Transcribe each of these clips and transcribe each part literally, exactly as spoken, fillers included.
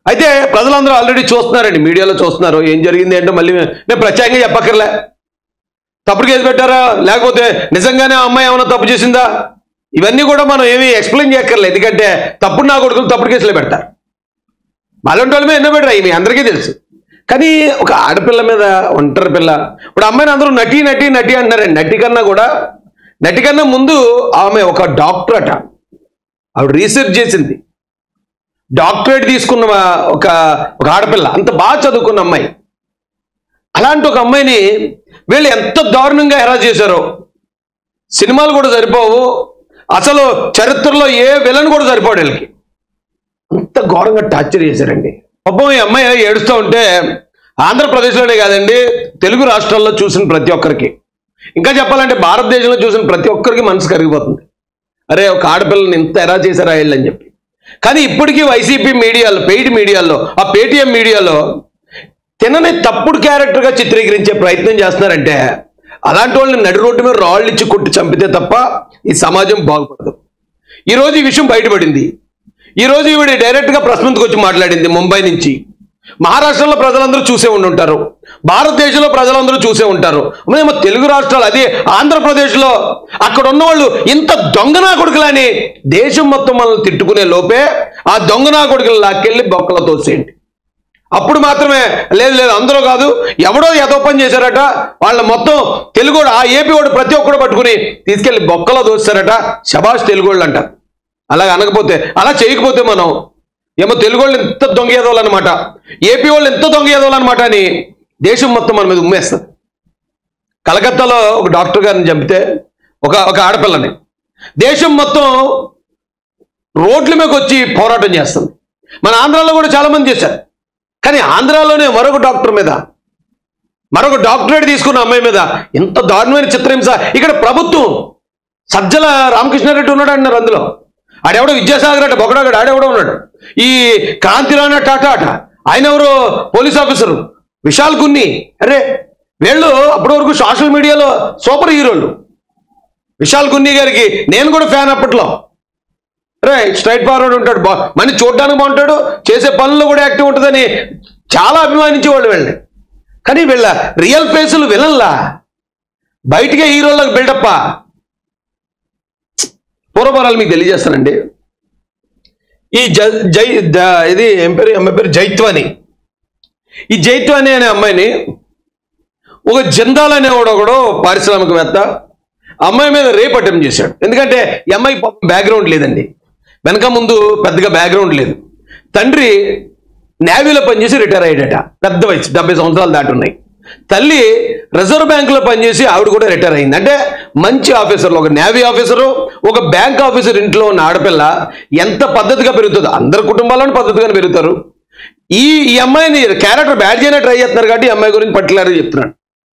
అయితే ప్రజలందరూ ఆల్రెడీ చూస్తున్నారండి, మీడియాలో చూస్తున్నారు ఏం జరిగింది ఏంటో. మళ్ళీ నేను ప్రత్యేకంగా చెప్పక్కర్లే. తప్పుడు కేసు పెట్టారా, లేకపోతే నిజంగానే ఆ అమ్మాయి ఏమైనా తప్పు చేసిందా, ఇవన్నీ కూడా మనం ఏమీ ఎక్స్ప్లెయిన్ చేయక్కర్లేదు. ఎందుకంటే తప్పుడు నా కొడుకులు తప్పుడు కేసులు పెడతారు. అలాంటి వాళ్ళ మీద ఎన్నో పెట్టారు, మీ అందరికీ తెలుసు. కానీ ఒక ఆడపిల్ల మీద, ఒంటరి పిల్ల, ఇప్పుడు అమ్మాయిని అందరూ నటి నటి నటి అంటున్నారండి. నటి కన్నా కూడా, నటి కన్నా ముందు ఆమె ఒక డాక్టర్ అట. ఆవిడ రీసెర్చ్ చేసింది, డాక్టరేట్ తీసుకున్న ఒక ఒక ఆడపిల్ల, అంత బాగా చదువుకున్న అమ్మాయి. అలాంటి ఒక అమ్మాయిని వీళ్ళు ఎంత దారుణంగా హెరాస్ చేశారో. సినిమాలు కూడా సరిపోవు, అసలు చరిత్రలో ఏ విలన్ కూడా సరిపోడు వీళ్ళకి, అంత ఘోరంగా టార్చర్ చేశారండి. పాపం ఈ అమ్మాయి ఏడుస్తూ ఉంటే ఆంధ్రప్రదేశ్లోనే కాదండి, తెలుగు రాష్ట్రాల్లో చూసిన ప్రతి ఒక్కరికి, ఇంకా చెప్పాలంటే భారతదేశంలో చూసిన ప్రతి ఒక్కరికి మనసు కరిగిపోతుంది. అరే ఒక ఆడపిల్లని ఇంత ఎరా చేశారా వీళ్ళని చెప్పి. కానీ ఇప్పటికీ వైసీపీ మీడియాలో, పెయిడ్ మీడియాలో, ఆ పేటీఎం మీడియాలో తినని తప్పుడు క్యారెక్టర్గా చిత్రీకరించే ప్రయత్నం చేస్తున్నారంటే, అలాంటి వాళ్ళని నడి రోడ్డు మీద రాళ్ళు ఇచ్చి కొట్టి చంపితే తప్ప ఈ సమాజం బాగుపడదు. ఈరోజు ఈ విషయం బయటపడింది. ఈరోజు ఈవిడ డైరెక్ట్గా ప్రెస్ ముందుకు వచ్చి మాట్లాడింది ముంబై నుంచి. మహారాష్ట్రలో ప్రజలందరూ చూసే ఉండుంటారు, భారతదేశంలో ప్రజలందరూ చూసే ఉంటారు. మేము తెలుగు రాష్ట్రాలు, అదే ఆంధ్రప్రదేశ్లో అక్కడ ఉన్నవాళ్ళు ఇంత దొంగనా కొడుకులని దేశం మొత్తం మనల్ని తిట్టుకునే లోపే ఆ దొంగనా కొడుకులు లాక్కెళ్ళి బొక్కలో తోసేయండి. అప్పుడు మాత్రమే లేదు లేదు అందరూ కాదు, ఎవడో ఏదో పని చేశారట, వాళ్ళ మొత్తం తెలుగు ఆ ఏపీ వాడు ప్రతి ఒక్కడు పట్టుకుని తీసుకెళ్లి బొక్కలో దోస్తారట, శబాష్ తెలుగు వాళ్ళు అంటారు. అలా అనకపోతే, అలా చేయకపోతే మనం ఏమో తెలుగు వాళ్ళు ఎంత దొంగ ఏదోళ్ళు అనమాట, ఏపీ వాళ్ళు ఎంత దొంగ ఏదోళ్ళు అనమాట అని దేశం మొత్తం మన మీద ఉమ్మేస్తుంది. కలకత్తాలో ఒక డాక్టర్ గారిని చంపితే, ఒక ఒక ఆడపిల్లని దేశం మొత్తం రోడ్ల మీదకి వచ్చి పోరాటం చేస్తుంది. మన ఆంధ్రాలో కూడా చాలా మంది చేశారు. కానీ ఆంధ్రాలోనే మరొక డాక్టర్ మీద, మరొక డాక్టరేట్ తీసుకున్న అమ్మాయి మీద ఎంత దారుణమైన చిత్రహింస. ఇక్కడ ప్రభుత్వం, సజ్జల రామకృష్ణారెడ్డి ఉన్నాడు అన్నారు, అందులో ఆడెవడో విద్యాసాగర్ అట, బొకడాగడు ఆడెవడో ఉన్నాడు. ఈ కాంతిరాణ టాటా అట, ఆయన ఎవరో పోలీస్ ఆఫీసరు, విశాల్ గున్ని. అరే వీళ్ళు అప్పటి వరకు సోషల్ మీడియాలో సూపర్ హీరోలు. విశాల్ గున్ని గారికి నేను కూడా ఫ్యాన్ అప్పట్లో. అరే స్ట్రైట్ ఫార్వర్డ్ ఉంటాడు, బా మని చూడడానికి బాగుంటాడు, చేసే పనుల్లో కూడా యాక్టివ్ ఉంటుందని చాలా అభిమానించేవాళ్ళు వీళ్ళని. కానీ వీళ్ళ రియల్ ఫేసులు విలన్లా, బయటికే హీరోలకు బిల్డప్ప. పూర్వపరాలు మీకు తెలియజేస్తానండి. ఈ జై జై ఇది ఏం పేరు, అమ్మాయి పేరు జైత్వాని. ఈ జైత్వాని అనే అమ్మాయిని ఒక జిందాల్ అనేవాడు ఒకడు పారిశ్రామికవేత్త అమ్మాయి మీద రేప్ అటెంప్ట్ చేశాడు. ఎందుకంటే ఈ అమ్మాయికి బ్యాక్గ్రౌండ్ లేదండి, వెనక ముందు పెద్దగా బ్యాక్గ్రౌండ్ లేదు. తండ్రి నేవీలో పనిచేసి రిటైర్ అయ్యాడట, పెద్ద వయసు, డెబ్బై సంవత్సరాలు దాటి ఉన్నాయి. తల్లి రిజర్వ్ బ్యాంకులో పనిచేసి ఆవిడ కూడా రిటైర్ అయింది. అంటే మంచి ఆఫీసర్లు, ఒక నేవీ ఆఫీసరు, ఒక బ్యాంక్ ఆఫీసర్ ఇంట్లో ఉన్న ఆడపిల్ల ఎంత పద్ధతిగా పెరుగుతుందో, అందరి కుటుంబాలను పద్ధతిగానే పెరుగుతారు. ఈ ఈ అమ్మాయిని క్యారెక్టర్ బ్యాడ్ చేయనే ట్రై చేస్తున్నారు కాబట్టి ఈ అమ్మాయి గురించి పర్టికులర్గా చెప్తున్నాను.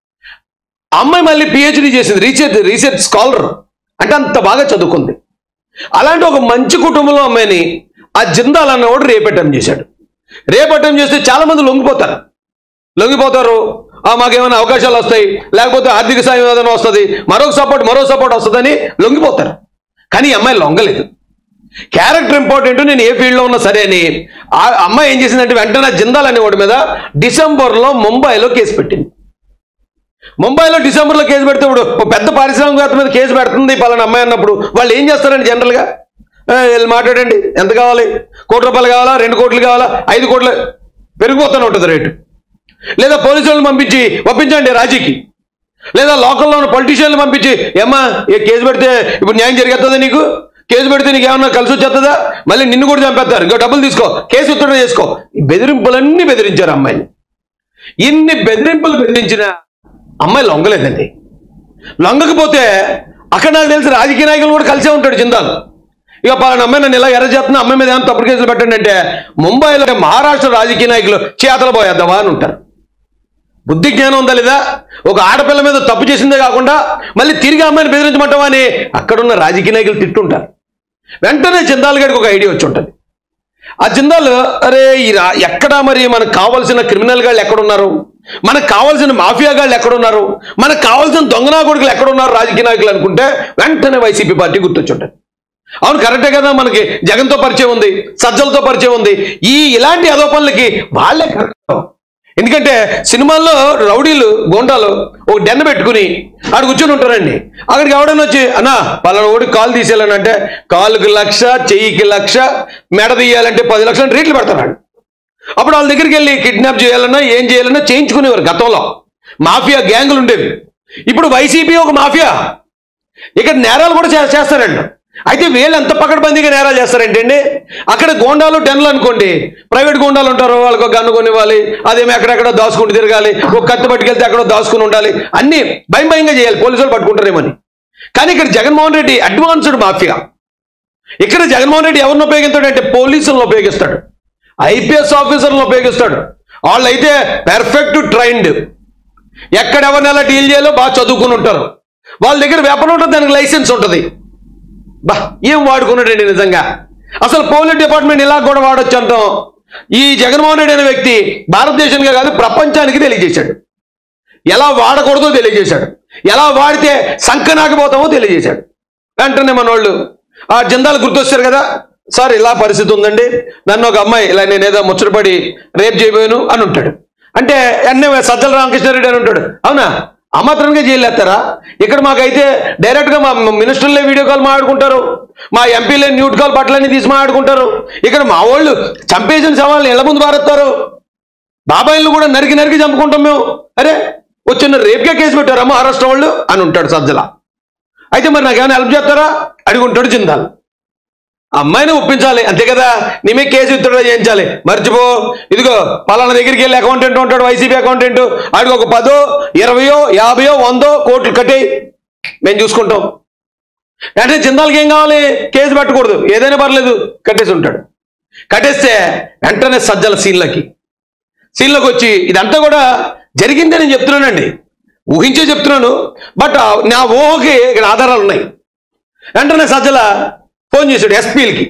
అమ్మాయి మళ్ళీ పిహెచ్డీ చేసింది, రీసెర్చ్ రీసెర్చ్ స్కాలర్, అంటే అంత బాగా చదువుకుంది. అలాంటి ఒక మంచి కుటుంబంలో అమ్మాయిని ఆ జిందాల్ అన్నవాడు రేప్ అటెంప్ట్ చేశాడు. రేప్ అటెంప్ట్ చేస్తే చాలా మంది లొంగిపోతారు లొంగిపోతారు మాకేమైనా అవకాశాలు వస్తాయి, లేకపోతే ఆర్థిక సాయం ఏదైనా వస్తుంది, మరొక సపోర్ట్ మరో సపోర్ట్ వస్తుందని లొంగిపోతారు. కానీ ఈ అమ్మాయి లొంగలేదు. క్యారెక్టర్ ఇంపార్టెంట్, నేను ఏ ఫీల్డ్లో ఉన్నా సరే అని ఆ అమ్మాయి ఏం చేసిందంటే వెంటనే జిందాల్ అనేవాడి మీద డిసెంబర్లో ముంబైలో కేసు పెట్టింది. ముంబైలో డిసెంబర్లో కేసు పెడితే ఇప్పుడు పెద్ద పారిశ్రామికవేత్త మీద కేసు పెడుతుంది పలానా అమ్మాయి అన్నప్పుడు వాళ్ళు ఏం చేస్తారండి జనరల్గా, వెళ్ళి మాట్లాడండి, ఎంత కావాలి, కోటి రూపాయలు కావాలా, రెండు కోట్లు కావాలా, ఐదు కోట్లు, పెరిగిపోతూనే ఉంటుంది రేటు. లేదా పోలీసులను పంపించి పంపించండి రాజీకి, లేదా లోకల్లో ఉన్న పొలిటీషియన్లు పంపించి ఏమ్మా ఏ కేసు పెడితే ఇప్పుడు న్యాయం జరిగేస్తుందా, నీకు కేసు పెడితే నీకు ఏమన్నా కలిసి వచ్చేస్తుందా, మళ్ళీ నిన్ను కూడా చంపేస్తారు, ఇంకా డబ్బులు తీసుకో, కేసు ఉత్తరం చేసుకో. ఈ బెదిరింపులన్నీ బెదిరించారు అమ్మాయిని. ఇన్ని బెదిరింపులు బెదిరించిన అమ్మాయి లొంగలేదండి. లొంగకపోతే అక్కడ నాకు తెలిసి రాజకీయ నాయకులు కూడా కలిసే ఉంటాడు జిందాల్. ఇక పలానా అమ్మాయి నన్ను ఇలా ఎర్ర చేస్తున్నా, అమ్మాయి మీద ఏమైనా తప్పుడు కేసులు పెట్టండి అంటే ముంబైలో మహారాష్ట్ర రాజకీయ నాయకులు చేతలు పోయేద్దామా అని ఉంటారు. బుద్ధి జ్ఞానం ఉందా లేదా? ఒక ఆడపిల్ల మీద తప్పు చేసిందే కాకుండా మళ్ళీ తిరిగి అమ్మాయిని బెదిరించమంటావా అని అక్కడున్న రాజకీయ నాయకులు తిట్టుంటారు. వెంటనే జిందాల్ గారికి ఒక ఐడియా వచ్చి ఉంటుంది. ఆ జిందాల్ అరే ఈ ఎక్కడా మరి మనకు కావాల్సిన క్రిమినల్ గాళ్ళు ఎక్కడున్నారు, మనకు కావాల్సిన మాఫియా గాళ్ళు ఎక్కడున్నారు, మనకు కావాల్సిన దొంగనా కొడుకులు ఎక్కడున్నారు రాజకీయ నాయకులు అనుకుంటే వెంటనే వైసీపీ పార్టీ గుర్తొచ్చి ఉంటుంది. అవును కరెక్టే కదా, మనకి జగన్తో పరిచయం ఉంది, సజ్జలతో పరిచయం ఉంది. ఈ ఇలాంటి ఆరోపణలకి వాళ్ళే కరెక్ట్. ఎందుకంటే సినిమాల్లో రౌడీలు గోండాలు ఒక డెన్న పెట్టుకుని ఆడ కూర్చొని ఉంటారండి. అక్కడికి ఎవడన్నా వచ్చి అన్నా పలానా ఓడికి కాలు తీసేయాలనంటే కాలుకి లక్ష, చెయ్యికి లక్ష, మెడ తీయాలంటే పది లక్షలు రేట్లు పెడతాడు. అప్పుడు వాళ్ళ దగ్గరికి వెళ్ళి కిడ్నాప్ చేయాలన్నా ఏం చేయాలన్నా చేయించుకునేవారు. గతంలో మాఫియా గ్యాంగులు ఉండేవి. ఇప్పుడు వైసీపీ ఒక మాఫియా, ఇక్కడ నేరాలు కూడా చేస్తారండి. అయితే వీళ్ళు ఎంత పకడ్బందీగా నేరాలు చేస్తారంటే అండి, అక్కడ గోండాలు డెన్లు అనుకోండి, ప్రైవేట్ గోండాలు ఉంటారు, వాళ్ళకి ఒక గన్ను కొనివ్వాలి, అదేమో ఎక్కడెక్కడో దాచుకుంటూ తిరగాలి, ఒక కత్తి పట్టుకెళ్తే ఎక్కడో దాచుకుని ఉండాలి, అన్ని భయం భయంగా చేయాలి, పోలీసులు పట్టుకుంటారేమని. కానీ ఇక్కడ జగన్మోహన్ రెడ్డి అడ్వాన్స్డ్ మాఫియా. ఇక్కడ జగన్మోహన్ రెడ్డి ఎవరిని ఉపయోగిస్తాడంటే పోలీసులను ఉపయోగిస్తాడు, ఐపీఎస్ ఆఫీసర్లను ఉపయోగిస్తాడు. వాళ్ళైతే పెర్ఫెక్ట్ ట్రైన్డ్, ఎక్కడెవరిని ఎలా డీల్ చేయాలో బాగా చదువుకుని ఉంటారు. వాళ్ళ దగ్గర వెపన్ ఉంటుంది, దానికి లైసెన్స్ ఉంటుంది. బా ఏం వాడుకున్నాడండి నిజంగా. అసలు పోలీస్ డిపార్ట్మెంట్ ఇలా కూడా వాడొచ్చు అంటాం. ఈ జగన్మోహన్ రెడ్డి అనే వ్యక్తి భారతదేశంగా కాదు ప్రపంచానికి తెలియజేశాడు, ఎలా వాడకూడదో తెలియజేశాడు, ఎలా వాడితే సంకనాకపోతామో తెలియజేశాడు. వెంటనే మన వాళ్ళు ఆ జిందాలు గుర్తొచ్చారు కదా, సార్ ఇలా పరిస్థితి ఉందండి, నన్ను ఒక అమ్మాయి ఇలా నేనేదో ముచ్చటపడి రేపు చేయబోయాను అని ఉంటాడు. అంటే అన్నీ సజ్జల రామకృష్ణారెడ్డి అని ఉంటాడు. అవునా, అమాత్రంగా జైలేస్తారా? ఇక్కడ మాకైతే డైరెక్ట్గా మా మినిస్టర్లే వీడియో కాల్ మాట్లాడుకుంటారు, మా ఎంపీలే న్యూట్ కాల్ బట్టలన్నీ తీసి మాట్లాడుకుంటారు. ఇక్కడ మా వాళ్ళు చంపేసిన సవాళ్ళని ఇళ్ల ముందు పారేస్తారు, బాబాయిలు కూడా నరికి నరికి చంపుకుంటాం మేము. అరే వచ్చిన రేపుకే కేసు పెట్టారా మహారాష్ట్ర వాళ్ళు అని ఉంటాడు సజ్జల. అయితే మరి నాకేమైనా హెల్ప్ చేస్తారా అడుగుంటాడు జిందాల్. అమ్మాయిని ఒప్పించాలి అంతే కదా, నీమే కేసు విత్డ్రా చేయించాలి. మర్చిపో, ఇదిగో పలానా దగ్గరికి వెళ్ళి అకౌంటెంట్ ఉంటాడు, వైసీపీ అకౌంటెంట్, ఆడికి ఒక పదో ఇరవయో యాభయో వందో కోట్లు కట్టేయి, మేము చూసుకుంటాం. అంటే జిందాల్కి ఏం కావాలి, కేసు పెట్టకూడదు, ఏదైనా పర్లేదు, కట్టేసి ఉంటాడు. కట్టేస్తే వెంటనే సజ్జల సీన్లకి సీన్లోకి వచ్చి ఇదంతా కూడా జరిగిందని నేను చెప్తున్నానండి, ఊహించే చెప్తున్నాను. బట్ నా ఊహకి ఇక్కడ ఆధారాలు ఉన్నాయి. వెంటనే సజ్జల ఫోన్ చేశాడు ఎస్పీలకి.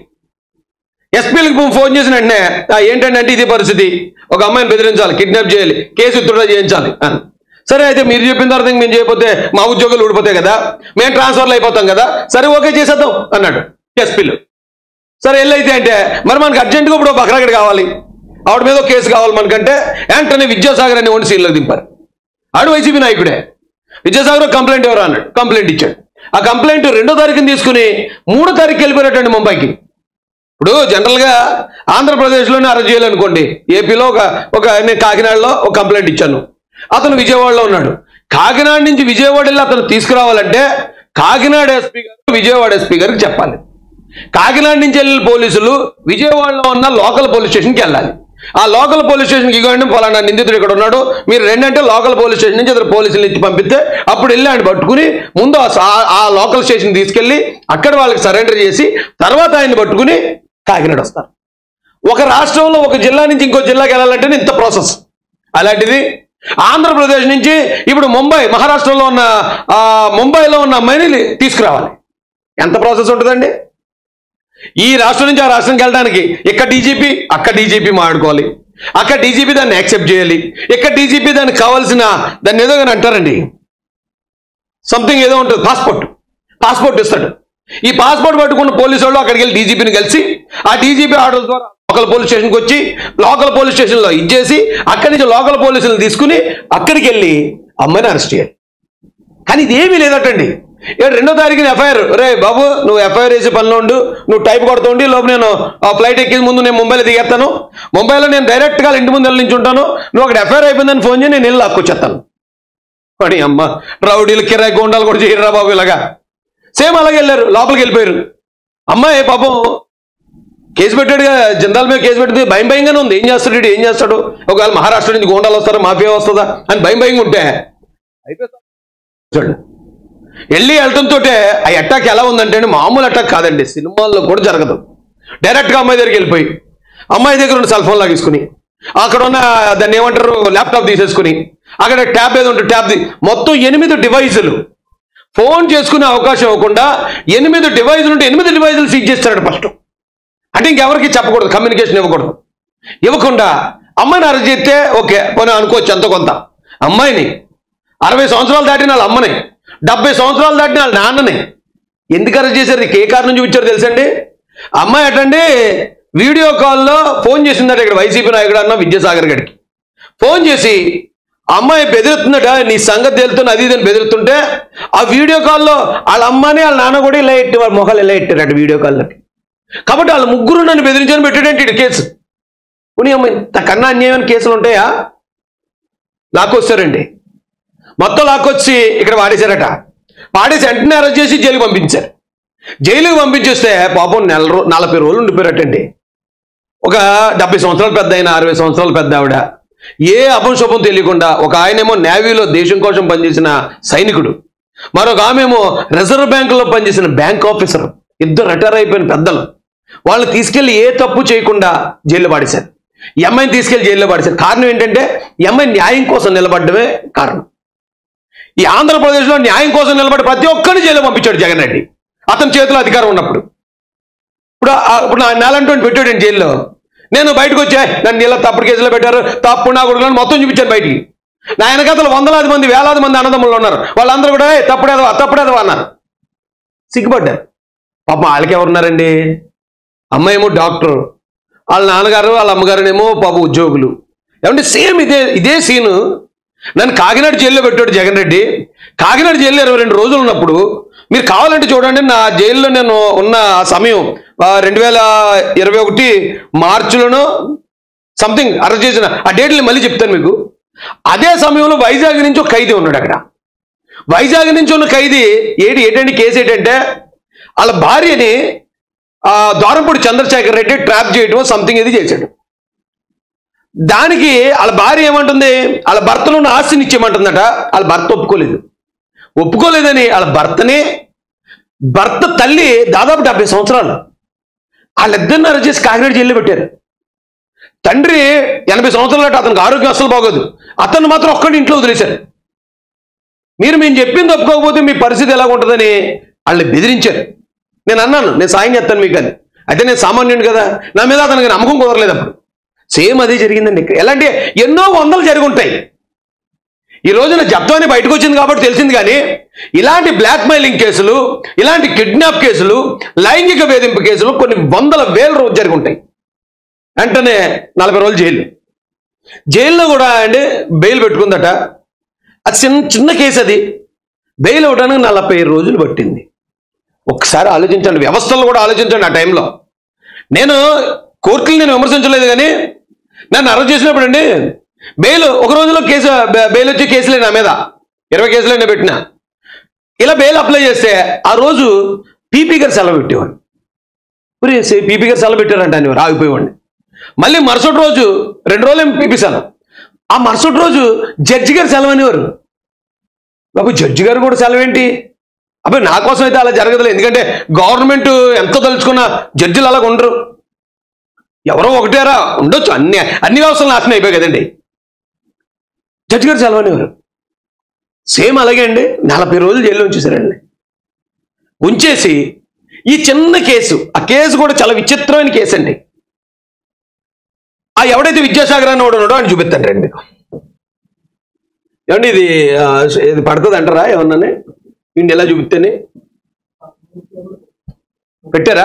ఎస్పీలకి ఫోన్ చేసిన వెంటనే ఏంటంటే ఇది పరిస్థితి, ఒక అమ్మాయిని బెదిరించాలి, కిడ్నాప్ చేయాలి, కేసు విత్డ్రా చేయించాలి అని. సరే అయితే మీరు చెప్పిన తర్వాత మేము చేయకపోతే మా ఉద్యోగాలు ఊడిపోతాయి కదా, మేము ట్రాన్స్ఫర్లు అయిపోతాం కదా, సరే ఓకే చేసేద్దాం అన్నాడు ఎస్పీలు. సరే వెళ్ళైతే అంటే మరి మనకు అర్జెంటుగా ఇప్పుడు బక్రాగడ్ కావాలి, ఆవిడ మీద కేసు కావాలి మనకంటే వెంటనే విద్యాసాగర్ అని ఓన్ సీన్లో దింపారు. ఆడు వైసీపీ నాయకుడే. విద్యాసాగర్ కంప్లైంట్ ఎవరు అన్నాడు, కంప్లైంట్ ఇచ్చాడు. ఆ కంప్లైంట్ రెండో తారీఖుని తీసుకుని మూడో తారీఖు వెళ్ళిపోయాటండి ముంబైకి. ఇప్పుడు జనరల్గా ఆంధ్రప్రదేశ్లోనే అరెస్ట్ చేయాలనుకోండి, ఏపీలో ఒక ఒక నేను కాకినాడలో ఒక కంప్లైంట్ ఇచ్చాను, అతను విజయవాడలో ఉన్నాడు. కాకినాడ నుంచి విజయవాడ వెళ్ళి అతను తీసుకురావాలంటే కాకినాడ ఎస్పీ గారు విజయవాడ ఎస్పీ గారికి చెప్పాలి. కాకినాడ నుంచి వెళ్ళిన పోలీసులు విజయవాడలో ఉన్న లోకల్ పోలీస్ స్టేషన్కి వెళ్ళాలి. ఆ లోకల్ పోలీస్ స్టేషన్కి ఇవ్వండి, ఫలానా నిందితుడు ఇక్కడ ఉన్నాడు, మీరు రెండంటే లోకల్ పోలీస్ స్టేషన్ నుంచి ఇద్దరు పోలీసులు ఇచ్చి పంపిస్తే అప్పుడు వెళ్ళి ఆయన పట్టుకుని ముందు ఆ లోకల్ స్టేషన్ తీసుకెళ్ళి అక్కడ వాళ్ళకి సరెండర్ చేసి తర్వాత ఆయన్ని పట్టుకుని కాకినాడ వస్తారు. ఒక రాష్ట్రంలో ఒక జిల్లా నుంచి ఇంకో జిల్లాకి వెళ్ళాలంటే ఇంత ప్రాసెస్. అలాంటిది ఆంధ్రప్రదేశ్ నుంచి ఇప్పుడు ముంబై, మహారాష్ట్రలో ఉన్న ముంబైలో ఉన్న అమ్మాయిని తీసుకురావాలి, ఎంత ప్రాసెస్ ఉంటుందండి. ఈ రాష్ట్రం నుంచి ఆ రాష్ట్రానికి వెళ్ళడానికి ఇక్కడ డీజీపీ అక్కడ డీజీపీ మాట్లాడుకోవాలి, అక్కడ డీజీపీ దాన్ని యాక్సెప్ట్ చేయాలి, ఇక్కడ డీజీపీ దానికి కావాల్సిన దాన్ని ఏదో కానీ అంటారండి, సంథింగ్ ఏదో ఉంటుంది, పాస్పోర్ట్ పాస్పోర్ట్ ఇస్తాడు. ఈ పాస్పోర్ట్ పట్టుకున్న పోలీసు వాళ్ళు అక్కడికి వెళ్ళి డీజీపీని కలిసి ఆ డీజీపీ ఆర్డర్ ద్వారా లోకల్ పోలీస్ స్టేషన్కి వచ్చి లోకల్ పోలీస్ స్టేషన్లో ఇచ్చేసి అక్కడి నుంచి లోకల్ పోలీసులను తీసుకుని అక్కడికి వెళ్ళి అమ్మాయిని అరెస్ట్ చేయాలి. కానీ ఇదేమీ లేదటండి. ఏడు రెండో తారీఖున ఎఫ్ఐఆర్, రే బాబు నువ్వు ఎఫ్ఐఆర్ వేసి పనిలో ఉండు, నువ్వు టైప్ కొడుతుండి లోపు నేను ఆ ఫ్లైట్ ఎక్కి ముందు నేను ముంబైలో దిగేస్తాను, ముంబైలో నేను డైరెక్ట్గా ఇంటి ముందు వెళ్ళి నుంచి ఉంటాను, నువ్వు అక్కడ ఎఫ్ఐఆర్ అయిపోయిందని ఫోన్ చేసి నేను వెళ్ళి లాక్కొచ్చేస్తాను. అని అమ్మ రౌడీలు కిరాయి గోండాలు కూడా చేయరా బాబు ఇలాగా. సేమ్ అలాగే వెళ్ళారు, లోపలికి వెళ్ళిపోయారు. అమ్మాయి పాపం కేసు పెట్టాడుగా, జిందాల్ మీద కేసు పెట్టింది, భయం భయంగానే ఉంది, ఏం చేస్తాడు ఏం చేస్తాడు, ఒకవేళ మహారాష్ట్ర నుంచి గోండాలు వస్తారా మాఫియా వస్తుందా అని భయం భయంగా ఉంటే అయిపోయి వెళ్ళి వెళ్ళటంతో ఆ అటాక్ ఎలా ఉందంటే మామూలు అటాక్ కాదండి, సినిమాల్లో కూడా జరగదు. డైరెక్ట్గా అమ్మాయి దగ్గరికి వెళ్ళిపోయి అమ్మాయి దగ్గర ఉన్న సెల్ ఫోన్ లాగేసుకుని అక్కడ ఉన్న దాన్ని ఏమంటారు ల్యాప్టాప్ తీసేసుకుని అక్కడ ట్యాబ్ ఏదో ఉంటుంది ట్యాబ్ మొత్తం ఎనిమిది డివైజులు ఫోన్ చేసుకునే అవకాశం ఇవ్వకుండా ఎనిమిది డివైజులు ఉంటే ఎనిమిది డివైజులు సీజ్ చేస్తాడు ఫస్ట్. అంటే ఇంకెవరికి చెప్పకూడదు, కమ్యూనికేషన్ ఇవ్వకూడదు. ఇవ్వకుండా అమ్మాయిని అరెస్ట్ చేస్తే ఓకే పోనీ అనుకోవచ్చు ఎంతో కొంత. అమ్మాయిని అరవై సంవత్సరాలు దాటిన వాళ్ళ అమ్మని, డెబ్బై సంవత్సరాలు దాటిన వాళ్ళ నాన్నని ఎందుకు అరెస్ట్ చేశారు? నీకు ఏ కారణం చూపించారు తెలుసండి? అమ్మాయి అటండి వీడియో కాల్లో ఫోన్ చేసిందట ఇక్కడ వైసీపీ నాయకుడు అన్న విద్యాసాగర్ గడికి ఫోన్ చేసి అమ్మాయి బెదిరుతుందట, నీ సంగతి తెలుతున్న అది ఇదని బెదిరుతుంటే ఆ వీడియో కాల్లో వాళ్ళ అమ్మని వాళ్ళ నాన్న కూడా ఇలా ఎట్టి వాళ్ళ మొహాలు ఇలా ఎట్టారట వీడియో కాల్లోకి. కాబట్టి వాళ్ళ ముగ్గురు నన్ను బెదిరించని పెట్టాడంటే ఇటు కేసు. ఉని అమ్మాయి కన్నా అన్యాయమైన కేసులు ఉంటాయా? లాక్కొచ్చారండి, మొత్తం లాక్కొచ్చి ఇక్కడ వాడేశారట. వాడేసి వెంటనే అరెస్ట్ చేసి జైలుకి పంపించారు. జైలుకి పంపించేస్తే పాపం నెల రో నలభై రోజులు ఉండిపోయారటండి. ఒక డెబ్బై సంవత్సరాలు పెద్ద అయిన అరవై సంవత్సరాలు పెద్ద ఆవిడ, ఏ అపశుభం తెలియకుండా, ఒక ఆయనేమో నేవీలో దేశం కోసం పనిచేసిన సైనికుడు, మరొక ఆమెమో రిజర్వ్ బ్యాంకులో పనిచేసిన బ్యాంక్ ఆఫీసర్, ఇద్దరు రిటైర్ అయిపోయిన పెద్దలు. వాళ్ళు తీసుకెళ్లి ఏ తప్పు చేయకుండా జైల్లో పడేశారు. ఈ అమ్మాయిని తీసుకెళ్లి జైల్లో పడేశారు. కారణం ఏంటంటే ఈ అమ్మాయి న్యాయం కోసం నిలబడమే కారణం. ఈ ఆంధ్రప్రదేశ్లో న్యాయం కోసం నిలబడి ప్రతి ఒక్కరిని జైల్లో పంపించాడు జగన్ రెడ్డి అతని చేతిలో అధికారం ఉన్నప్పుడు. ఇప్పుడు ఇప్పుడు నా నెలంటోని పెట్టాడు జైల్లో. నేను బయటకు వచ్చా, నన్ను ఇలా తప్పుడు కేసులో పెట్టారు, తప్పుడు నా కొడుకులను మొత్తం చూపించాను బయటికి. నా వెనకాతలు వందలాది మంది వేలాది మంది అన్నదమ్ములు ఉన్నారు. వాళ్ళందరూ కూడా తప్పుడేదవా తప్పుడేదవా అన్నారు. సిగ్గుపడ్డారు. పాపం వాళ్ళకి ఎవరున్నారండి? అమ్మాయి ఏమో డాక్టర్, వాళ్ళ నాన్నగారు వాళ్ళ అమ్మగారునేమో పాప ఉద్యోగులు. ఏమంటే సేమ్ ఇదే ఇదే సీను నన్ను కాకినాడ జైల్లో పెట్టాడు జగన్ రెడ్డి. కాకినాడ జైల్లో ఇరవై రెండు రోజులు ఉన్నప్పుడు మీరు కావాలంటే చూడండి, నా జైల్లో నేను ఉన్న సమయం రెండు వేల ఇరవై ఒకటి మార్చిలోనో సంథింగ్ అరెస్ట్ చేసిన ఆ డేట్లు మళ్ళీ చెప్తాను మీకు. అదే సమయంలో వైజాగ్ నుంచి ఒక ఖైదీ ఉన్నాడు అక్కడ. వైజాగ్ నుంచి ఉన్న ఖైదీ ఏంటి ఏంటంటే కేసు ఏంటంటే వాళ్ళ భార్యని ద్వారంపూడి చంద్రశేఖర్ రెడ్డి ట్రాప్ చేయడం సంథింగ్ ఇది చేశాడు. దానికి వాళ్ళ భార్య ఏమంటుంది, వాళ్ళ భర్తలో ఉన్న ఆస్తిని ఇచ్చేయమంటుందట. వాళ్ళ భర్త ఒప్పుకోలేదు. ఒప్పుకోలేదని వాళ్ళ భర్తని భర్త తల్లి దాదాపు డెబ్బై సంవత్సరాలు వాళ్ళిద్దరిని అరెస్ట్ చేసి కాకినాడ జైల్లో పెట్టారు. తండ్రి ఎనభై సంవత్సరాలు, అతనికి ఆరోగ్యం అసలు బాగోదు. అతను మాత్రం ఒక్కడి ఇంట్లో వదిలేశారు. మీరు మేము చెప్పింది ఒప్పుకోకపోతే మీ పరిస్థితి ఎలా ఉంటుందని వాళ్ళని బెదిరించారు. నేను అన్నాను, నేను సాయం చేస్తాను మీకు అని. అయితే నేను సామాన్యుడు కదా, నా మీద అతనికి నమ్మకం కుదరలేదు. అప్పుడు సేమ్ అదే జరిగిందండి. ఎలాంటి ఎన్నో వందలు జరిగి ఉంటాయి. ఈ రోజున జప్తోని బయటకు వచ్చింది కాబట్టి తెలిసింది. కానీ ఇలాంటి బ్లాక్మెయిలింగ్ కేసులు, ఇలాంటి కిడ్నాప్ కేసులు, లైంగిక వేధింపు కేసులు కొన్ని వందల వేల రోజు జరిగి ఉంటాయి. వెంటనే నలభై రోజులు జైలు. జైల్లో కూడా అండి బెయిల్ పెట్టుకుందట. అది చిన్న చిన్న కేసు. అది బెయిల్ అవ్వడానికి నలభై రోజులు పట్టింది. ఒకసారి ఆలోచించండి, వ్యవస్థలు కూడా ఆలోచించండి. ఆ టైంలో నేను కోర్టులు నేను విమర్శించలేదు, కానీ నన్ను అరెస్ట్ చేసినప్పుడు అండి బెయిల్ ఒక రోజులో కేసు బెయిల్ వచ్చే కేసులే నా మీద ఇరవై కేసులు నేను పెట్టినా. ఇలా బెయిల్ అప్లై చేస్తే ఆ రోజు పీపీ గారు సెలవు పెట్టేవాడు. పురేసి పీపీ గారు సెలవు పెట్టారంట అని ఆగిపోయేవాడిని. మళ్ళీ మరుసటి రోజు రెండు రోజులు ఏమి పీపీ సెలవు. ఆ మరుసటి రోజు జడ్జి గారు సెలవు అనేవారు. బాబు జడ్జి గారు కూడా సెలవు ఏంటి? అబ్బాయి నా కోసం అయితే అలా జరగదులే. ఎందుకంటే గవర్నమెంట్ ఎంతో తలుచుకున్న జడ్జిలు అలాగ ఉండరు. ఎవరో ఒకటేరా ఉండొచ్చు. అన్ని అన్ని వ్యవస్థలు నాశనం అయిపోయాయి కదండి. జడ్జి గారు సెలవు అనేవారు. సేమ్ అలాగే అండి నలభై రోజులు జైల్లో ఉంచేశారండి. ఉంచేసి ఈ చిన్న కేసు, ఆ కేసు కూడా చాలా విచిత్రమైన కేసు అండి. ఆ ఎవడైతే విద్యాసాగర్ అని ఉన్నాడో అని చూపిస్తాను రండి మీకు. ఏమండి ఇది ఇది పడుతుంది అంటారా ఏమన్నా? వీడిని ఎలా చూపిస్తేనే పెట్టారా?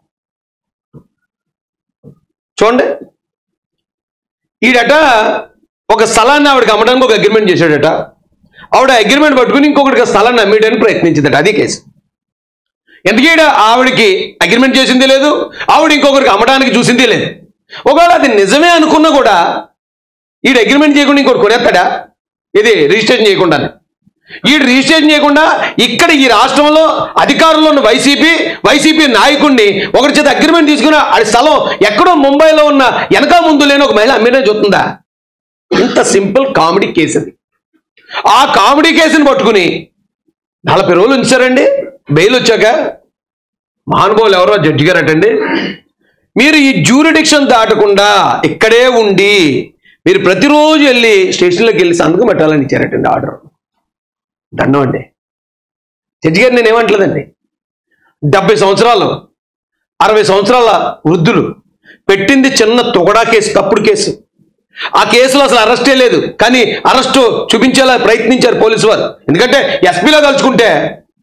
చూడండి, ఈడట ఒక స్థలాన్ని ఆవిడకి అమ్మడానికి ఒక అగ్రిమెంట్ చేశాడట. ఆవిడ అగ్రిమెంట్ పట్టుకుని ఇంకొకటికి స్థలాన్ని అమ్మేయడానికి ప్రయత్నించిందట. అది కేసు. ఎందుకు ఈడ ఆవిడకి అగ్రిమెంట్ చేసింది లేదు, ఆవిడ ఇంకొకరికి అమ్మడానికి చూసింది లేదు. ఒకవేళ అది నిజమే అనుకున్నా కూడా ఈడు అగ్రిమెంట్ చేయకుండా ఇంకోటి కొనేస్తాడా? ఇది రిజిస్ట్రేషన్ చేయకుండానే. ఈ రిజిస్ట్రేషన్ చేయకుండా ఇక్కడ ఈ రాష్ట్రంలో అధికారంలో ఉన్న వైసీపీ వైసీపీ నాయకుడిని ఒకరి చేత అగ్రిమెంట్ తీసుకుని అది స్థలం ఎక్కడో ముంబైలో ఉన్న వెనక ముందు లేని ఒక మహిళ అమ్మేనే చూస్తుందా? ఇంత సింపుల్ కామెడీ కేసు అది. ఆ కామెడీ కేసుని పట్టుకుని నలభై రోజులు ఉంచారండి. బెయిల్ వచ్చాక మహానుభావులు ఎవరో జడ్జి గారు అటండి, మీరు ఈ జ్యూరిడిక్షన్ దాటకుండా ఇక్కడే ఉండి మీరు ప్రతిరోజు వెళ్ళి స్టేషన్లోకి వెళ్ళి సంతకం పెట్టాలని ఇచ్చారటండి ఆర్డర్. దండం అండి. జడ్జి గారు నేను ఏమంటలేదండి, డెబ్బై సంవత్సరాలు అరవై సంవత్సరాల వృద్ధులు పెట్టింది చిన్న తొగడా కేసు, తప్పుడు కేసు. ఆ కేసులో అసలు అరెస్టే లేదు, కానీ అరెస్టు చూపించేలా ప్రయత్నించారు పోలీసు వారు. ఎందుకంటే ఎస్పీలో తలుచుకుంటే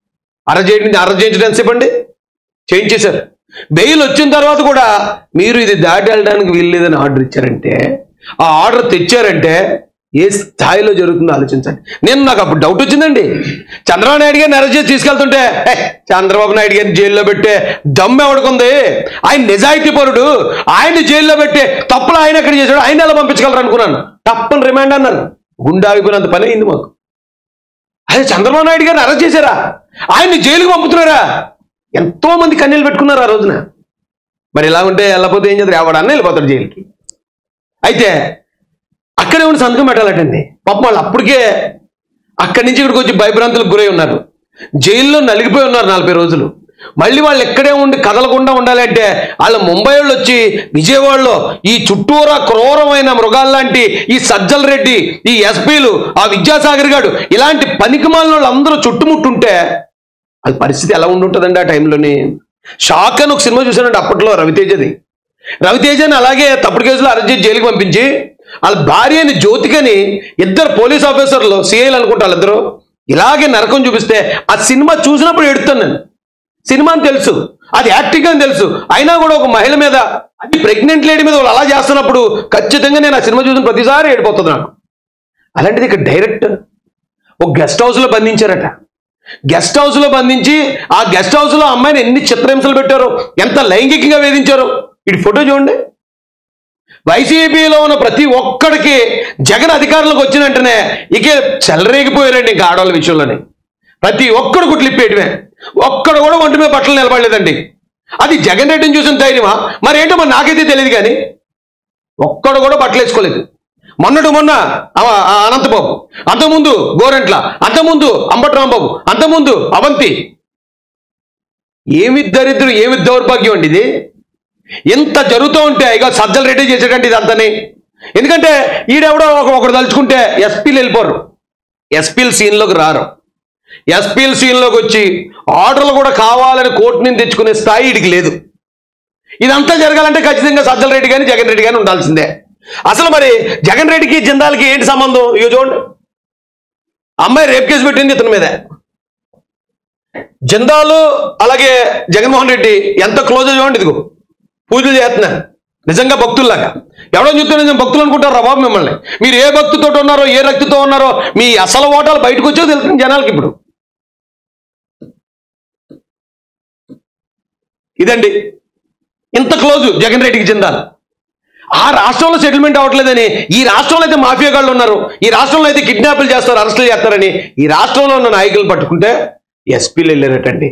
అరెస్ట్ చేయడం అరెస్ట్ చేయించడం ఎంతసేపు అండి, చేయించేశారు. బెయిల్ వచ్చిన తర్వాత కూడా మీరు ఇది దాటి వెళ్ళడానికి వీల్లేదని ఆర్డర్ ఇచ్చారంటే, ఆ ఆర్డర్ తెచ్చారంటే ఏ స్థాయిలో జరుగుతుందో ఆలోచించండి. నేను నాకు అప్పుడు డౌట్ వచ్చిందండి, చంద్రబాబు నాయుడు గారిని అరెస్ట్ చేసి తీసుకెళ్తుంటే చంద్రబాబు నాయుడు గారిని జైల్లో పెట్టే దమ్ము ఎవడుకుంది, ఆయన నిజాయితీ పరుడు, ఆయన్ని జైల్లో పెట్టే తప్పులు ఆయన ఎక్కడ చేశాడు, ఆయన ఎలా పంపించగలరు అనుకున్నాను. తప్పని రిమాండ్ అన్నారు, గుండె ఆగిపోయినంత పని అయింది మాకు. అదే చంద్రబాబు నాయుడు గారిని అరెస్ట్ చేశారా, ఆయన్ని జైలుకు పంపుతున్నారా, ఎంతో మంది కన్నీళ్ళు పెట్టుకున్నారు ఆ రోజున. మరి ఇలా ఉంటే వెళ్ళకపోతే ఏం చేస్తారు, ఎవడన్నా వెళ్ళిపోతాడు జైలుకి. అయితే అక్కడే ఉండి సంతకం పెట్టాలటండి. పాపం వాళ్ళు అప్పటికే అక్కడి నుంచి ఇక్కడికి వచ్చి భయభ్రాంతులకు గురై ఉన్నారు, జైల్లో నలిగిపోయి ఉన్నారు నలభై రోజులు. మళ్ళీ వాళ్ళు ఎక్కడే ఉండి కదలకుండా ఉండాలంటే వాళ్ళ ముంబై వాళ్ళు వచ్చి విజయవాడలో ఈ చుట్టూరా క్రూరమైన మృగాల్లాంటి ఈ సజ్జల రెడ్డి, ఈ ఎస్పీలు, ఆ విద్యాసాగర్ గారు, ఇలాంటి పనికిమాలిన వాళ్ళు అందరూ చుట్టుముట్టుంటే వాళ్ళ పరిస్థితి ఎలా ఉండుంటుందండి ఆ టైంలోని. షాక్ అని ఒక సినిమా చూశానండి అప్పట్లో, రవితేజది. రవితేజని అలాగే తప్పుడు కేసులో అరెస్ట్ చేసి జైలుకి పంపించి వాళ్ళ భార్యని జ్యోతికని ఇద్దరు పోలీస్ ఆఫీసర్లు, సిఐలు అనుకుంటా వాళ్ళిద్దరు, ఇలాగే నరకం చూపిస్తే ఆ సినిమా చూసినప్పుడు ఎడుతాను నేను. సినిమా అని తెలుసు, అది యాక్టింగ్ అని తెలుసు, అయినా కూడా ఒక మహిళ మీద, అది ప్రెగ్నెంట్ లేడీ మీద వాళ్ళు అలా చేస్తున్నప్పుడు ఖచ్చితంగా నేను ఆ సినిమా చూసిన ప్రతిసారి ఏడిపోతుంది నాకు. అలాంటిది ఇక్కడ డైరెక్ట్ ఒక గెస్ట్ హౌస్లో బంధించారట. గెస్ట్ హౌస్లో బంధించి ఆ గెస్ట్ హౌస్లో అమ్మాయిని ఎన్ని చిత్రహింసలు పెట్టారో, ఎంత లైంగికంగా వేధించారో. ఇటు ఫోటో చూడండి. వైసీపీలో ఉన్న ప్రతి ఒక్కడికి జగన్ అధికారంలోకి వచ్చిన వెంటనే ఇక చెలరేగిపోయారండి ఇంకా ఆడవాళ్ళ విషయంలోనే. ప్రతి ఒక్కడు కుట్లిప్పేయటమే, ఒక్కడు కూడా ఒంటి మీద బట్టలు నిలబడలేదండి. అది జగన్ రెడ్డిని చూసిన ధైర్యమా మరి ఏంటో మరి నాకైతే తెలియదు, కానీ ఒక్కడు కూడా బట్టలు వేసుకోలేదు. మొన్నటి మొన్న అనంతబాబు, అంతకుముందు గోరంట్ల, అంతకుముందు అంబట్రాంబాబు, అంతకుముందు అవంతి. ఏమి దరిద్రం, ఏమి దౌర్భాగ్యం అండి ఇది. ఎంత జరుగుతూ ఉంటే ఇక సజ్జల రెడ్డి చేసేటండి ఇదంతని. ఎందుకంటే ఈడెవడో ఒకడు తలుచుకుంటే ఎస్పీలు వెళ్ళిపోరు, ఎస్పీలు సీన్లోకి రారు. ఎస్పీలు సీన్లోకి వచ్చి ఆర్డర్లు కూడా కావాలని కోర్టు నుంచి తెచ్చుకునే స్థాయి వీడికి లేదు. ఇదంతా జరగాలంటే ఖచ్చితంగా సజ్జల రెడ్డి కానీ జగన్ రెడ్డి కానీ ఉండాల్సిందే. అసలు మరి జగన్ రెడ్డికి జిందాల్కి ఏంటి సంబంధం? ఇక చూడండి, అమ్మాయి రేప్ కేసు పెట్టింది ఇతని మీద. జిందాలు అలాగే జగన్మోహన్ రెడ్డి ఎంత క్లోజ్ చూడండి. ఇదిగో పూజలు చేస్తున్నారు నిజంగా భక్తుల్లాగా. ఎవడో చూస్తే నిజం భక్తులు అనుకుంటారు రా బాబు మిమ్మల్ని. మీరు ఏ భక్తితో ఉన్నారో, ఏ రక్తితో ఉన్నారో, మీ అసలు ఓటాలు బయటకు వచ్చేది తెలుస్తుంది జనాలకి. ఇప్పుడు ఇదండి ఇంత క్లోజు జగన్ రెడ్డికి జిందాల్. ఆ రాష్ట్రంలో సెటిల్మెంట్ అవ్వట్లేదని, ఈ రాష్ట్రంలో అయితే మాఫియాగాళ్ళు ఉన్నారు, ఈ రాష్ట్రంలో అయితే కిడ్నాపులు చేస్తారు, అరెస్టులు చేస్తారని ఈ రాష్ట్రంలో ఉన్న నాయకులు పట్టుకుంటే ఎస్పీలు వెళ్ళారటండి.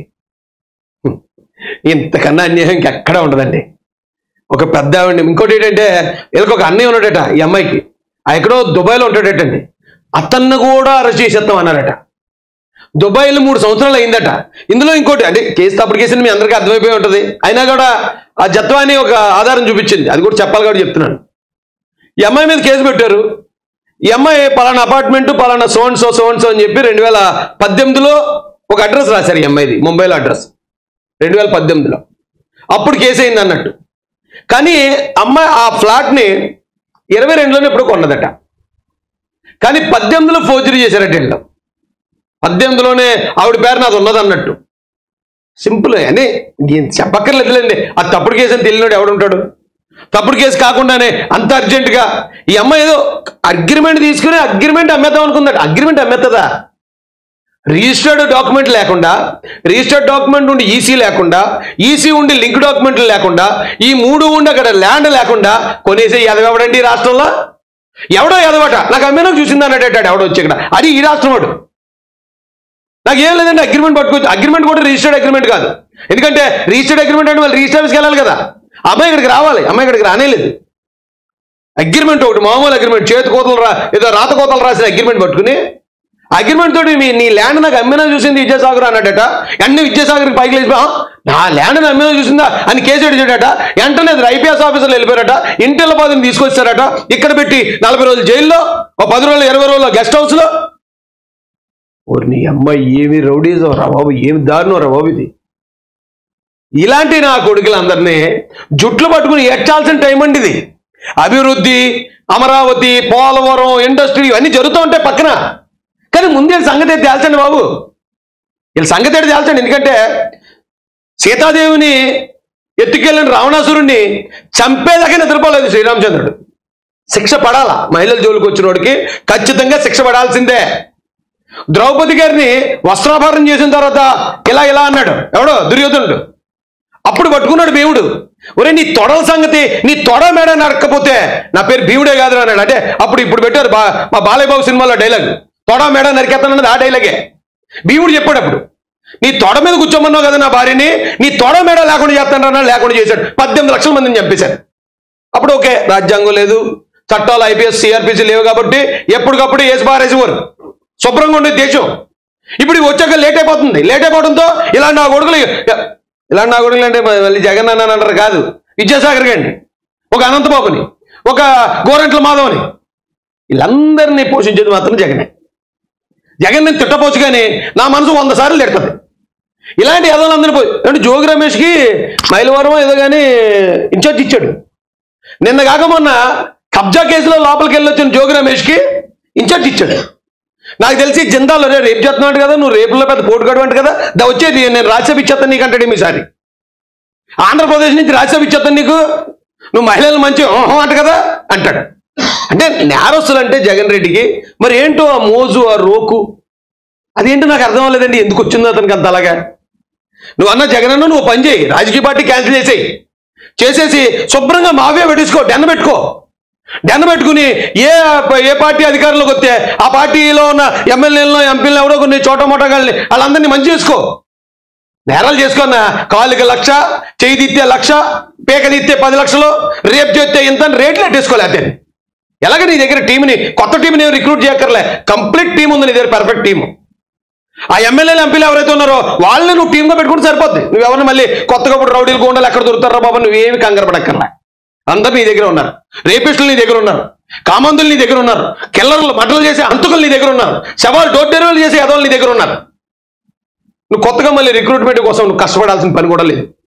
ఇంతకన్నా అన్యాయం ఇంకెక్కడ ఉండదండి. ఒక పెద్ద ఆవిడ, ఇంకోటి ఏంటంటే వీళ్ళకి ఒక అన్నయ్య ఉన్నాడట ఈ అమ్మాయికి, ఎక్కడో దుబాయ్లో ఉంటాడటండి. అతన్ని కూడా అరెస్ట్ చేసేస్తాం అన్నారట. దుబాయ్లో మూడు సంవత్సరాలు అయిందట. ఇందులో ఇంకోటి అంటే కేసు తప్పుడు కేసుని మీ అందరికీ అర్థమైపోయి ఉంటుంది, అయినా కూడా ఆ జత్వాని ఒక ఆధారం చూపించింది, అది కూడా చెప్పాలి కాబట్టి చెప్తున్నాను. ఈ అమ్మాయి మీద కేసు పెట్టారు. ఈ అమ్మాయి పలానా అపార్ట్మెంట్ పలానా సోన్ సో సోన్ సో అని చెప్పి రెండు వేల పద్దెనిమిదిలో ఒక అడ్రస్ రాశారు ఈ అమ్మాయిది, ముంబైలో అడ్రస్. రెండు వేల పద్దెనిమిదిలో అప్పుడు కేసు అయింది అన్నట్టు. కానీ అమ్మాయి ఆ ఫ్లాట్ని ఇరవై రెండులోనే ఎప్పుడు కొన్నదట. కానీ పద్దెనిమిదిలో ఫోర్జరీ చేశారట వీళ్ళు. పద్దెనిమిదిలోనే ఆవిడ పేరు నాది ఉన్నది అన్నట్టు. సింపుల్ అని చెప్పక్కర్లేదులేండి. అది తప్పుడు కేసు అని తెలియనాడు ఎవడుంటాడు. తప్పుడు కేసు కాకుండానే అంత అర్జెంటుగా ఈ అమ్మాయి ఏదో అగ్రిమెంట్ తీసుకుని అగ్రిమెంట్ అమ్మేద్దాం అనుకుందట. అగ్రిమెంట్ అమ్మేస్తుందా? రిజిస్టర్డ్ డాక్యుమెంట్ లేకుండా, రిజిస్టర్డ్ డాక్యుమెంట్ ఉండి ఈసీ లేకుండా, ఈసీ ఉండి లింక్ డాక్యుమెంట్లు లేకుండా, ఈ మూడు ఉండి అక్కడ ల్యాండ్ లేకుండా కొనేసే ఎదవడండి ఈ రాష్ట్రంలో. ఎవడో ఎదవట నాకు అమ్మేనో చూసింది అన్నట్టాడు ఎవడో వచ్చి ఇక్కడ. అది ఈ రాష్ట్రం వాడు. నాకు ఏం లేదండి అగ్రిమెంట్ పట్టుకోవచ్చు. అగ్రిమెంట్ కూడా రిజిస్టర్డ్ అగ్రిమెంట్ కాదు. ఎందుకంటే రిజిస్టర్డ్ అగ్రిమెంట్ అంటే వాళ్ళు రిజిస్టర్ ఆఫీస్కి వెళ్ళాలి కదా. అమ్మాయి ఇక్కడికి రావాలి, అమ్మాయి ఇక్కడికి రానేలేదు. అగ్రిమెంట్ ఒకటి మామూలు అగ్రిమెంట్, చేతి కోతలు రా ఏదో రాత కోతలు రాసిన అగ్రిమెంట్ పట్టుకుని అగ్రిమెంట్ తోటి మీ నీ ల్యాండ్ నాకు అమ్మినా చూసింది విద్యాసాగర్ అన్నాడట. అన్ని విద్యాసాగర్కి పైకి లేచిపో నా ల్యాండ్ అమ్మినా చూసిందా అని కేసు ఎడిచాడట. వెంటనే ఐపీఎస్ ఆఫీసర్లు వెళ్ళిపోయారట. ఇంటిల బాధని తీసుకొచ్చారట. ఇక్కడ పెట్టి నలభై రోజులు జైల్లో, ఓ పది రోజులు ఇరవై రోజుల్లో గెస్ట్ హౌస్లో. ఓరి నీ అమ్మాయి ఏమి రౌడీజం రా బాబు, ఏమి దారుణం రా బాబు ఇది. ఇలాంటి నా కొడుకులందరినీ జుట్లు పట్టుకుని ఎచ్చాల్సిన టైం అండి ఇది. అభివృద్ధి, అమరావతి, పోలవరం, ఇండస్ట్రీ ఇవన్నీ జరుగుతూ ఉంటాయి పక్కన. కానీ ముందే సంగతి తేల్చండి బాబు. వీళ్ళ సంగతి ఏంటి తేల్చండి. ఎందుకంటే సీతాదేవిని ఎత్తుకెళ్ళిన రావణాసురుణ్ణి చంపేదాకా నిద్రపోలేదు శ్రీరామచంద్రుడు. శిక్ష పడాలా, మహిళల జోలికి వచ్చిన వాడికి ఖచ్చితంగా శిక్ష పడాల్సిందే. ద్రౌపది గారిని వస్త్రాభరణం చేసిన తర్వాత ఇలా ఇలా అన్నాడు ఎవడో దుర్యోధనుడు. అప్పుడు పట్టుకున్నాడు భీముడు, ఒరే నీ తొడల సంగతి, నీ తొడ మేడ నరక్కపోతే నా పేరు భీముడే కాదు అన్నాడు. అంటే అప్పుడు ఇప్పుడు పెట్టారు బా మా బాలయ్య బాబు సినిమాలో డైలాగ్, తొడ మేడ నరికేస్తానన్నది ఆ డైలాగే. భీముడు చెప్పాడు అప్పుడు, నీ తొడ మీద కూర్చోమన్నావు కదా నా భార్యని, నీ తొడ మేడ లేకుండా చేస్తానన్నా లేకుండా చేశాడు. పద్దెనిమిది లక్షల మందిని చంపేశారు. అప్పుడు ఓకే, రాజ్యాంగం లేదు, చట్టాలు ఐపీఎస్ సిఆర్పిసి లేవు కాబట్టి ఎప్పటికప్పుడు వేసి పారేసేవారు, శుభ్రంగా ఉండేది దేశం. ఇప్పుడు వచ్చాక లేట్ అయిపోతుంది. లేట్ అయిపోవడంతో ఇలాంటి నా కొడుకులు ఇలాంటి నా కొడుకులు అంటే మళ్ళీ జగన్ అన్న అంటారు కాదు, విద్యాసాగర్ గారిని, ఒక అనంతబాబుని, ఒక గోరంట్ల మాధవని, వీళ్ళందరినీ పోషించేది మాత్రం జగనే. జగన్ నేను తిట్టపోవచ్చు కానీ నా మనసు వంద సార్లు తిడుతుంది. ఇలాంటి ఎదలందరూ పోయి అంటే జోగి రమేష్కి మైలవరం ఏదో కానీ ఇన్ఛార్జ్ ఇచ్చాడు. నిన్న కాక మొన్న కబ్జా కేసులో లోపలికి వెళ్ళి వచ్చిన జోగి రమేష్కి ఇన్ఛార్జ్ ఇచ్చాడు. నాకు తెలిసి జిందాలో రేపు చేస్తున్నాడు కదా, నువ్వు రేపులో పెద్ద పోటు కడవంట కదా, దా వచ్చేది నేను రాజ్యసభ ఇచ్చేస్తాను నీకు అంటాడు. ఈసారి ఆంధ్రప్రదేశ్ నుంచి రాజ్యసభ ఇచ్చేస్తాను నీకు, నువ్వు మహిళలు మంచి ఓహో అంట కదా అంటాడు. అంటే నేరస్తులు అంటే జగన్ రెడ్డికి మరి ఏంటో ఆ మోజు, ఆ రోకు, అదేంటో నాకు అర్థం అవ్వలేదండి. ఎందుకు వచ్చిందో అతనికి అంత అలాగా. నువ్వు అన్న జగన్ అన్న నువ్వు పని చేయి, రాజకీయ పార్టీ క్యాన్సిల్ చేసేయి, చేసేసి శుభ్రంగా మావే పెట్టించుకో, డెన్న పెట్టుకో. డెన్న పెట్టుకుని ఏ ఏ పార్టీ అధికారంలోకి వస్తే ఆ పార్టీలో ఉన్న ఎమ్మెల్యేలను ఎంపీలను ఎవరో కొన్ని చోట మోటగాళ్ళని వాళ్ళందరినీ మంచి చేసుకో. నేరాలు చేసుకున్న కాలుకి లక్ష, చేయి తీస్తే లక్ష, పేక తీస్తే పది లక్షలు, రేపు చేస్తే ఇంత రేట్లు ఎట్టేసుకోలేతే ఎలాగ నీ దగ్గర టీంని, కొత్త టీంని రిక్రూట్ చేయక్కర్లే, కంప్లీట్ టీం ఉంది నీ దగ్గర, పర్ఫెక్ట్ టీము. ఆ ఎమ్మెల్యేలు ఎంపీలు ఎవరైతే ఉన్నారో వాళ్ళని నువ్వు టీంగా పెట్టుకుంటే సరిపోద్ది. నువ్వు ఎవరిని మళ్ళీ కొత్తగా ఇప్పుడు రౌడీలు గోండాలు ఎక్కడ దొరుకుతారా బాబా, నువ్వేమి కంగారు పడక్కర్లే. అందరు నీ దగ్గర ఉన్నారు, రేపిస్టులు నీ దగ్గర ఉన్నారు, కామందులు నీ దగ్గర ఉన్నారు, కిల్లర్లు మటలు చేసే అంతకులు నీ దగ్గర ఉన్నారు, శవాలు డోర్ డెలివరీలు చేసే అదోళ్ళు నీ దగ్గర ఉన్నారు. నువ్వు కొత్తగా మళ్ళీ రిక్రూట్మెంట్ కోసం నువ్వు కష్టపడాల్సిన పని కూడా లేదు.